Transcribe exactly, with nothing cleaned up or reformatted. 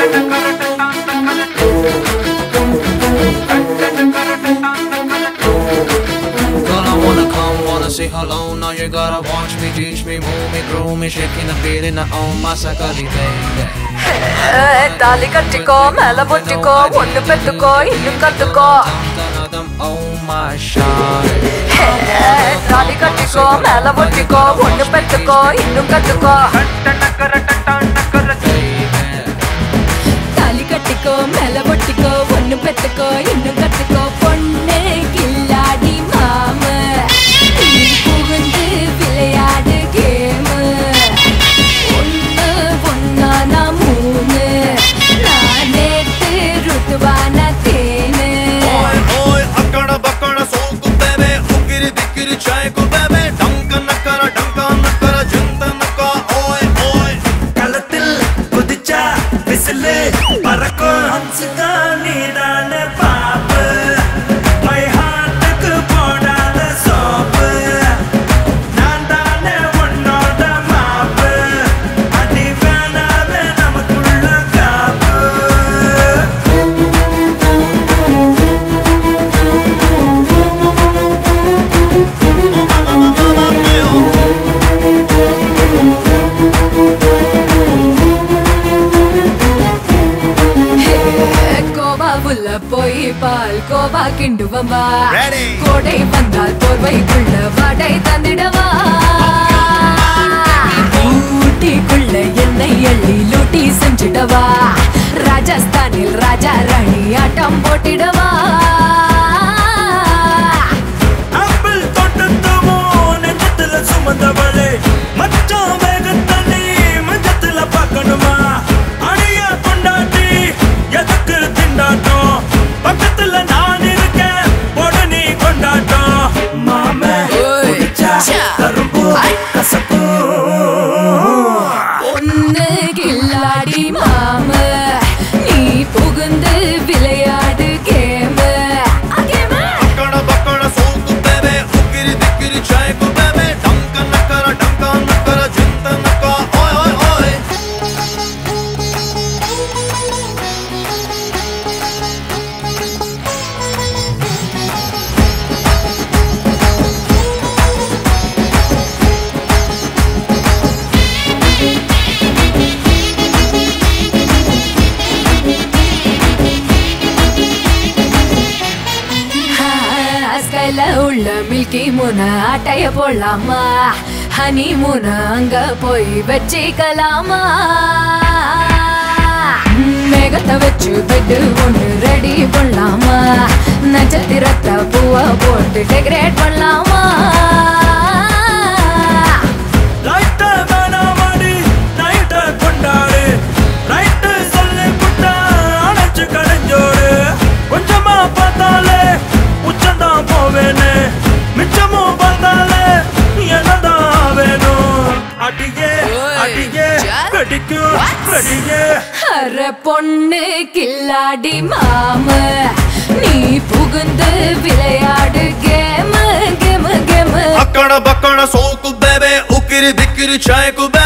Say hello, now you gotta watch me, teach me, move me, groove me, shaking the feeling I own my sakali baby. Tali kattiko, mela bottiko, onnu pettuko, innu kattuko. Oh my shawty. Tali kattiko, mela bottiko, onnu pettuko, innu kattuko. Tali kattiko, mela bottiko, onnu pettuko, innu kattuko. Ponne killadi maama. புகுந்து விளையாடு game ஒன்னு ஒன்னா நான் மூணு நான் நேத்து ருத்துவான தேனு ஓய் ஓய் அக்கட பக்கட சோக்கு தேவே உக்கிரி திக்கிரி சாய்க்கு தேவே டங்க நக்கர டங்க நக்கர ஜிந்த நக்கா ஓய் ஓய் களத்தில் குதிச்சா விசிலு பறக்கும் ஹம்சுதா நீதானே பாப்பு மை ஹார்ட்டுக்கு போடாத சோப்பு போய் பால் கோவா கிண்டுவம்பா கோடை வந்தால் போர்வைக்குள்ள வடை தந்திடவா ஊட்டிக்குள்ள என்னை எள்ளி லூட்டி செஞ்சிடவா ராஜஸ்தானில் ராஜா ராணி ஆட்டம் போட்டிடவா ஆப்பிள் தோட்டத்துமோ நெஞ்சத்துல சுமந்தவளே மச்சான் வேகத்தனி மஞ்சத்துல பார்க்கணுமா அடியா கொண்டாட்டி எதுக்கு திண்டாட்டம் பக்கத்துல நான் இருக்கேன் போட நீ கொண்டாட்டம் மாமே கரும்பு கசப்பு ஒன்னு கில்லாடி மாம நீ புகுந்து விளையாடு கேம் அக்கட பக்கட சோக்கு தேவே உக்கிரி திக்கிரி சாய்க்கு தேவே டங்க நக்கர டங்க நக்கர ஜிந்த நக்கா ஓய் ஓய் ஓய் உள்ள மில்கி மூன ஆட்டைய போடலாமா ஹனி மூன அங்க போய் வச்சிக்கலாமா மேகத்தை வச்சு பெட்டு ஒன்று ரெடி பண்ணலாமா நட்சத்திரத்தை பூவை போட்டு டெக்கரேட் பண்ணலாமா லைட்ட வேணாமாடி நைட்ட கொண்டாடு ரைட்டு சொல்லி புட்டா அணைச்சு கடைஞ்சோடு கொஞ்சமா பார்த்தாலே உச்சந்தான் போவேனே மிச்சமும் பார்த்தாலே என்னதான் வேணும் அடியே அடியே கடிக்கும் கடியே அரை பொண்ணு கில்லாடி மாம நீ புகுந்து விளையாடு கேம் கேம் கேம் அக்கட பக்கட சோக்கு பேபே உக்கிரி திக்கிரி சாய்க்கு